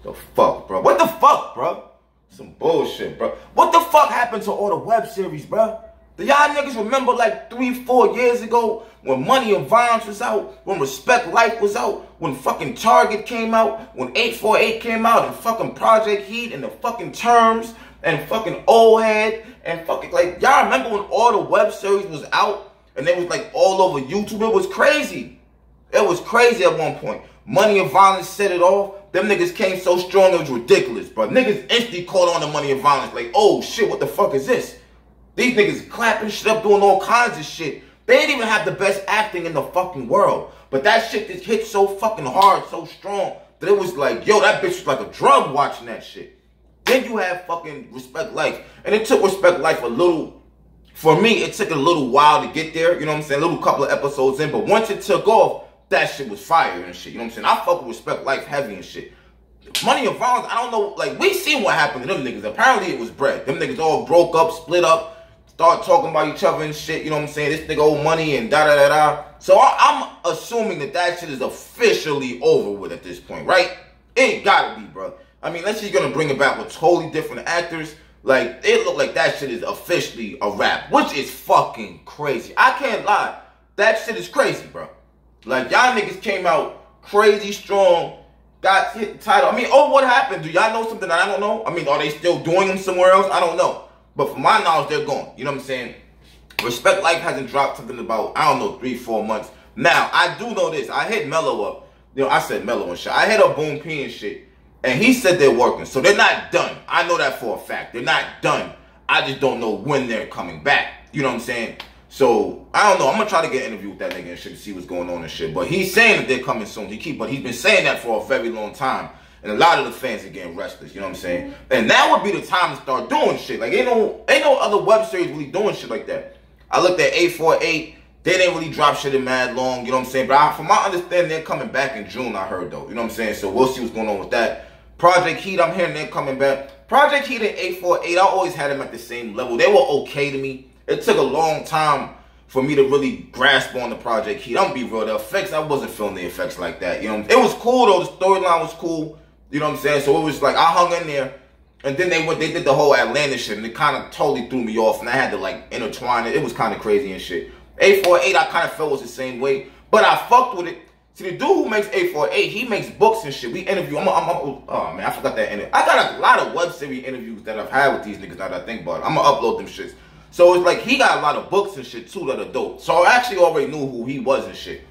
The fuck, bro? What the fuck, bro? Some bullshit, bro. What the fuck happened to all the web series, bro? Do y'all niggas remember like 3-4 years ago when Money and Violence was out, when Respect Life was out, when fucking Target came out, when 848 came out, and fucking Project Heat, and the fucking Terms, and fucking Old Head, and fucking like, y'all remember when all the web series was out, and they was like all over YouTube? It was crazy. It was crazy at one point. Money and Violence set it off. Them niggas came so strong, it was ridiculous, bro. Niggas instantly caught on to Money and Violence. Like, oh shit, what the fuck is this? These niggas clapping shit up, doing all kinds of shit. They didn't even have the best acting in the fucking world. But that shit just hit so fucking hard, so strong, that it was like, yo, that bitch was like a drug watching that shit. Then you have fucking Respect Life. And it took Respect Life a little, for me, it took a little while to get there. You know what I'm saying? A little couple of episodes in. But once it took off, that shit was fire and shit. You know what I'm saying? I fuck with Respect Life heavy and shit. Money and Violence, I don't know. Like, we seen what happened to them niggas. Apparently, it was bread. Them niggas all broke up, split up, start talking about each other and shit. You know what I'm saying? This nigga owe money and da-da-da-da. So I'm assuming that shit is officially over with at this point, right? It gotta be, bro. I mean, unless you're gonna bring it back with totally different actors, like, it look like that shit is officially a wrap, which is fucking crazy. I can't lie. That shit is crazy, bro. Like, y'all niggas came out crazy strong, got hit the title. I mean, oh, what happened? Do y'all know something that I don't know? I mean, are they still doing them somewhere else? I don't know. But from my knowledge, they're gone. You know what I'm saying? Respect Life hasn't dropped something about, I don't know, 3-4 months. Now, I do know this. I hit Mello up. You know, I said Mello and shit. I hit up Boom P and shit. And he said they're working. So they're not done. I know that for a fact. They're not done. I just don't know when they're coming back. You know what I'm saying? So, I don't know. I'm going to try to get an interview with that nigga and shit to see what's going on and shit. But he's saying that they're coming soon. But he's been saying that for a very long time. And a lot of the fans are getting restless. You know what I'm saying? And that would be the time to start doing shit. Like, ain't no other web series really doing shit like that. I looked at 848. They didn't really drop shit in mad long. You know what I'm saying? But from my understanding, they're coming back in June, I heard, though. You know what I'm saying? So, we'll see what's going on with that. Project Heat, I'm hearing they're coming back. Project Heat and 848, I always had them at the same level. They were okay to me. It took a long time for me to really grasp on the Project Heat. I'm gonna be real, the effects, I wasn't feeling the effects like that. You know, it was cool though, the storyline was cool. You know what I'm saying? So it was like, I hung in there, and then they did the whole Atlanta shit, and it kind of totally threw me off, and I had to like intertwine it. It was kind of crazy and shit. 848, I kind of felt was the same way, but I fucked with it. See, the dude who makes 848, he makes books and shit. We interview, oh man, I forgot that interview. I got a lot of web series interviews that I've had with these niggas now that I think about it. I'm gonna upload them shits. So it's like he got a lot of books and shit too that are dope. So I actually already knew who he was and shit.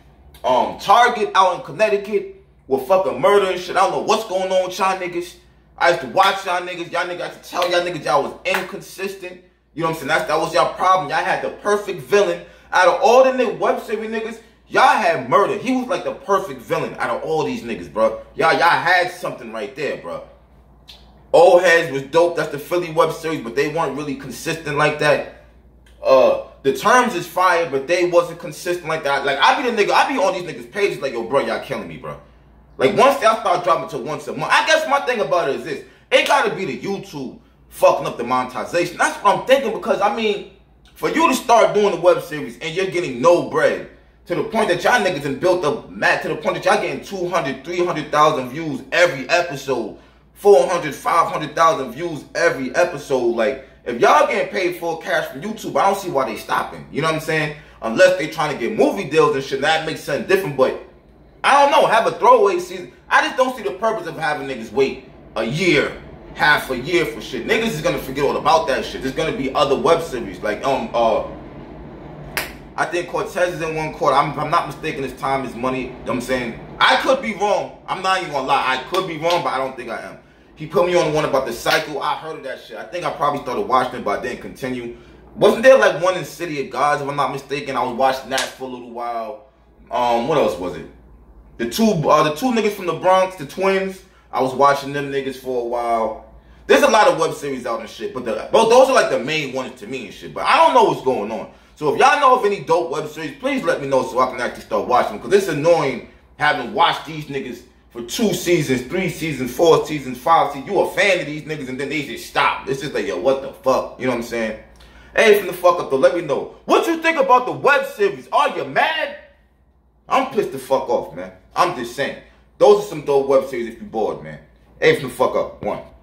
Target out in Connecticut with fucking murder and shit. I don't know what's going on with y'all niggas. I used to watch y'all niggas. Y'all niggas, I used to tell y'all niggas y'all was inconsistent. You know what I'm saying? That was y'all problem. Y'all had the perfect villain. Out of all the web series niggas, y'all had murder. He was like the perfect villain out of all these niggas, bro. Y'all had something right there, bro. Old Heads was dope. That's the Philly web series, but they weren't really consistent like that. The Terms is fire, but they wasn't consistent like that. Like, I be the nigga, I be on these niggas' pages like, yo, bro, y'all killing me, bro. Like, once y'all start dropping to once a month, I guess my thing about it is this. It gotta be the YouTube fucking up the monetization. That's what I'm thinking, because, I mean, for you to start doing the web series and you're getting no bread, to the point that y'all niggas have built up mad, to the point that y'all getting 200, 300,000 views every episode, 400, 500,000 views every episode. Like, if y'all getting paid full cash from YouTube, I don't see why they stopping. You know what I'm saying? Unless they trying to get movie deals and shit, that makes something different. But I don't know, have a throwaway season. I just don't see the purpose of having niggas wait a year, half a year for shit. Niggas is gonna forget all about that shit. There's gonna be other web series like I think Cortez is in one court. If I'm not mistaken, his time is money. You know what I'm saying? I could be wrong. I'm not even gonna lie. I could be wrong, but I don't think I am. He put me on the one about the cycle. I heard of that shit. I think I probably started watching it, but I didn't continue. Wasn't there like one in City of Gods, if I'm not mistaken? I was watching that for a little while. What else was it? The two niggas from the Bronx, the twins. I was watching them niggas for a while. There's a lot of web series out and shit, but those are like the main ones to me and shit. But I don't know what's going on. So if y'all know of any dope web series, please let me know so I can actually start watching them. Because it's annoying having watched these niggas for 2 seasons, 3 seasons, 4 seasons, 5 seasons. You a fan of these niggas and then they just stop. It's just like, yo, what the fuck? You know what I'm saying? Hey, from the fuck up though, let me know. What you think about the web series? Are you mad? I'm pissed the fuck off, man. I'm just saying. Those are some dope web series if you're bored, man. Hey, from the fuck up. One.